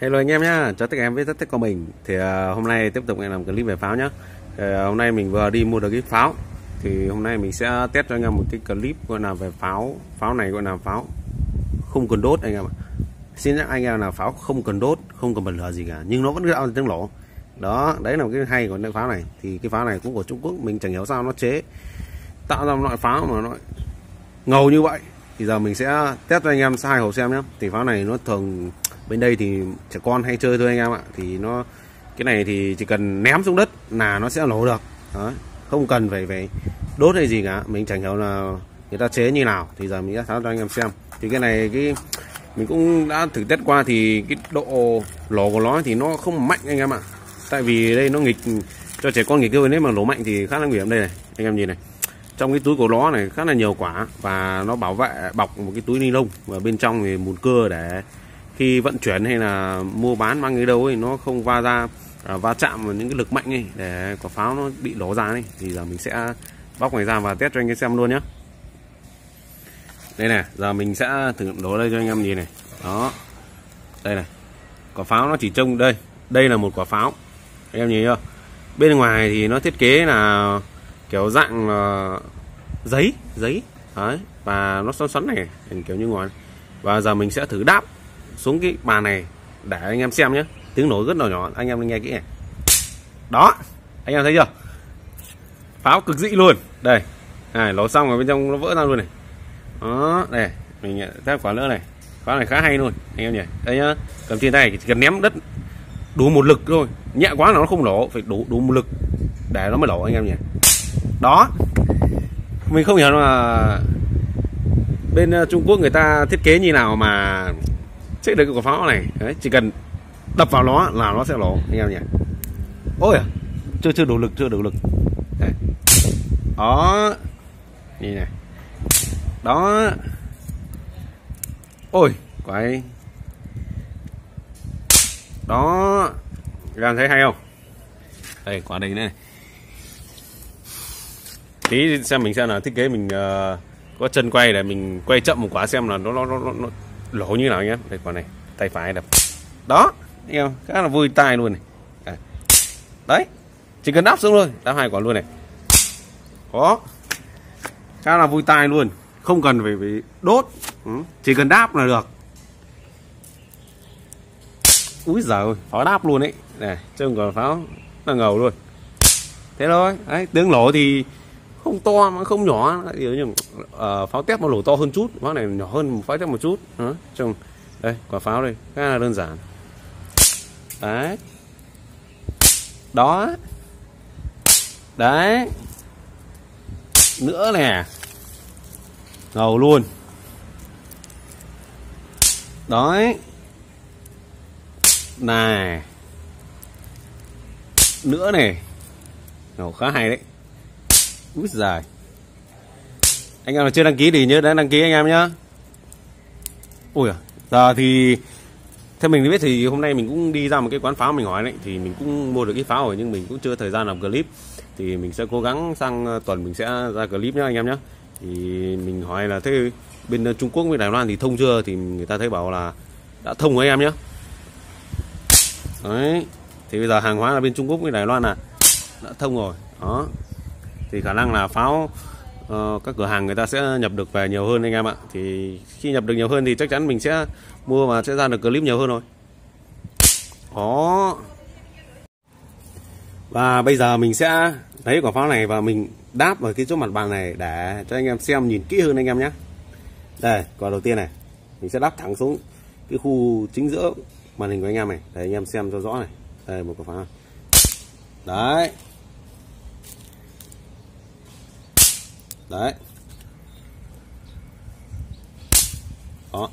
Hello anh em nhá, chào tất cả em với rất thích của mình. Thì hôm nay tiếp tục làm clip về pháo nhá. Hôm nay mình vừa đi mua được cái pháo. Thì hôm nay mình sẽ test cho anh em một cái clip gọi là về pháo. Pháo này gọi là pháo không cần đốt anh em ạ. Xin nhắc anh em là pháo không cần đốt, không cần bật lửa gì cả, nhưng nó vẫn tạo ra tiếng nổ. Đó, đấy là một cái hay của cái pháo này. Thì cái pháo này cũng của Trung Quốc, mình chẳng hiểu sao nó tạo ra một loại pháo mà nó ngầu như vậy. Thì giờ mình sẽ test cho anh em hai hộp xem nhé. Thì pháo này nó thường bên đây thì trẻ con hay chơi thôi anh em ạ. Thì nó cái này thì chỉ cần ném xuống đất là nó sẽ nổ được. Đó, không cần phải đốt hay gì cả. Mình chẳng hiểu là người ta chế như nào. Thì giờ mình sẽ tháo cho anh em xem. Thì cái này mình cũng đã thử test qua thì cái độ nổ của nó thì nó không mạnh anh em ạ. Tại vì đây nó nghịch cho trẻ con nghịch cơ, nếu mà nổ mạnh thì khá là nguy hiểm. Đây này, anh em nhìn này. Trong cái túi của nó này khá là nhiều quả và nó bảo vệ bọc một cái túi ni lông, và bên trong thì mùn cưa để khi vận chuyển hay là mua bán mang đi đâu ấy nó không va chạm vào những cái lực mạnh ấy để quả pháo nó bị nổ ra ấy. Thì giờ mình sẽ bóc này ra và test cho anh em xem luôn nhé. Đây này, giờ mình sẽ thử đổ đây cho anh em nhìn này. Đó, đây này, quả pháo nó chỉ trông đây là một quả pháo, anh em nhìn chưa? Bên ngoài thì nó thiết kế là kiểu dạng giấy đấy, và nó xoắn này kiểu như ngoài. Và giờ mình sẽ thử đáp xuống cái bàn này để anh em xem nhé. Tiếng nổ rất là nhỏ, anh em nghe kỹ này. Đó, anh em thấy chưa? Pháo cực dị luôn. Đây này, nổ xong rồi bên trong nó vỡ ra luôn này. Đó, đây mình test quả nữa này. Pháo này khá hay luôn anh em nhỉ. Đây nhá, cầm trên tay chỉ cần ném đất đủ một lực thôi, nhẹ quá là nó không nổ, phải đủ một lực để nó mới nổ anh em nhỉ. Đó, mình không hiểu là bên Trung Quốc người ta thiết kế như nào mà chế được cái quả pháo này. Đấy, chỉ cần đập vào nó là nó sẽ nổ anh em nhỉ. Ôi à, chưa đủ lực đây. Đó, nhìn này. Đó, ôi quái. Đó, các em thấy hay không? Đây quả đây này. Tí xem mình xem là thiết kế mình có chân quay để mình quay chậm một quả xem là nó lỗ như nào anh em. Đây quả này, tay phải đập. Đó, anh em khá là vui tai luôn này. Đấy, chỉ cần đáp xuống thôi, đáp hai quả luôn này. Đó, khá là vui tai luôn, không cần phải đốt, chỉ cần đáp là được. Úi giời ơi, pháo đáp luôn đấy. Này, trông quả pháo là ngầu luôn. Thế thôi, đấy, tiếng nổ thì không to mà không nhỏ, kiểu như pháo tép nó nổ to hơn chút, pháo này nhỏ hơn pháo tép một chút. Đó, trông đây quả pháo đây khá là đơn giản. Đấy, đó, đấy, nữa nè, ngầu luôn. Đấy, này, nữa này, ngầu khá hay đấy. Úi giời, anh em nào chưa đăng ký thì nhớ đăng ký anh em nhá. Ui à, giờ thì theo mình biết thì hôm nay mình cũng đi ra một cái quán pháo mình hỏi đấy, thì mình cũng mua được cái pháo rồi nhưng mình cũng chưa thời gian làm clip. Thì mình sẽ cố gắng sang tuần mình sẽ ra clip nhá anh em nhé. Thì mình hỏi là thế bên Trung Quốc với Đài Loan thì thông chưa, thì người ta thấy bảo là đã thông với em nhé. Đấy, thì bây giờ hàng hóa là bên Trung Quốc với Đài Loan là đã thông rồi. Đó, thì khả năng là pháo các cửa hàng người ta sẽ nhập được về nhiều hơn anh em ạ. Thì khi nhập được nhiều hơn thì chắc chắn mình sẽ mua và sẽ ra được clip nhiều hơn rồi. Đó, và bây giờ mình sẽ lấy quả pháo này và mình đáp vào cái chỗ mặt bàn này để cho anh em xem nhìn kỹ hơn anh em nhé. Đây, quả đầu tiên này mình sẽ đáp thẳng xuống cái khu chính giữa màn hình của anh em này để anh em xem cho rõ này. Đây, một quả pháo. Đấy, đấy, đó.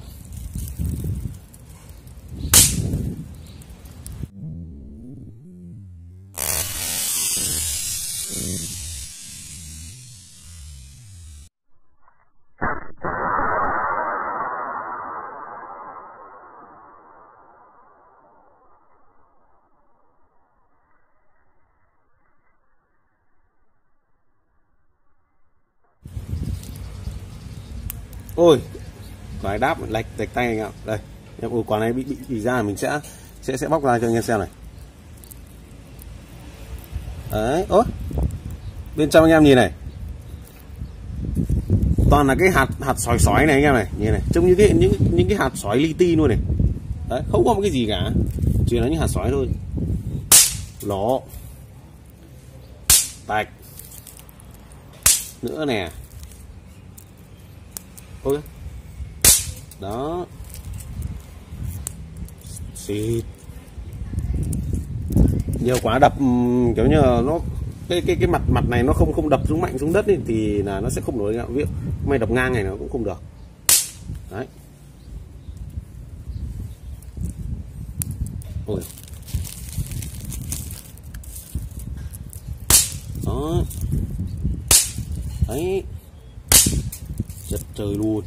Ôi, quả đáp lệch tay anh ạ. Đây, em quả này bị ra mình sẽ sẽ bóc ra cho anh em xem này. Đấy, ố, bên trong anh em nhìn này, toàn là cái hạt sỏi này anh em này, nhìn này, trông như những cái hạt sỏi li ti luôn này. Đấy, không có một cái gì cả, chỉ là những hạt sỏi thôi. Lỗ, tạch nữa nè. Ôi, đó, xịt, nhiều quá đập kiểu như là nó cái mặt này nó không đập xuống mạnh xuống đất ấy, thì là nó sẽ không nổi. Ví dụ may đập ngang này nó cũng không được. Đấy. Ôi. Đó. Đấy. Rất trời luôn.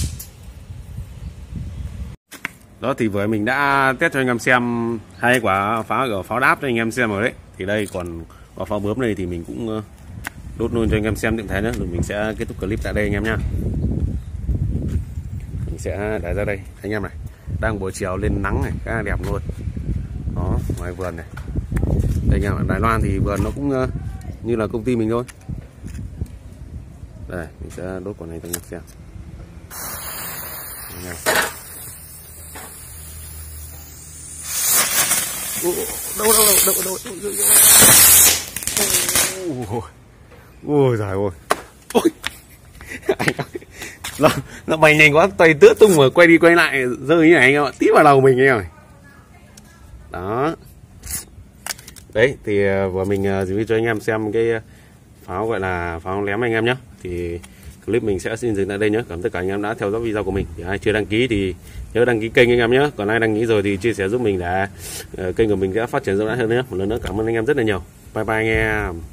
Đó thì vừa mình đã test cho anh em xem hai quả pháo đáp cho anh em xem rồi đấy. Thì đây còn quả pháo bướm này thì mình cũng đốt luôn cho anh em xem tiệm thấy nữa. Rồi mình sẽ kết thúc clip tại đây anh em nhá. Mình sẽ để ra đây anh em này. Đang buổi chiều lên nắng này, khá là đẹp luôn. Đó, ngoài vườn này. Đây anh em ở Đài Loan thì vườn nó cũng như là công ty mình thôi. Đây, mình sẽ đốt quả này cho anh em xem. Đâu. Ôi giời ơi. Ôi. Nó bay nhanh quá, tay tứa tung mà quay đi quay lại rơi như này anh em ạ, tí vào đầu mình anh em. Đó. Đấy thì vừa mình review cho anh em xem cái pháo gọi là pháo lém anh em nhé. Thì clip mình sẽ xin dừng tại đây nhé. Cảm ơn tất cả anh em đã theo dõi video của mình. Thì ai chưa đăng ký thì nhớ đăng ký kênh anh em nhé. Còn ai đăng ký rồi thì chia sẻ giúp mình để kênh của mình sẽ phát triển rộng rãi hơn nhé. Một lần nữa cảm ơn anh em rất là nhiều. Bye bye anh em.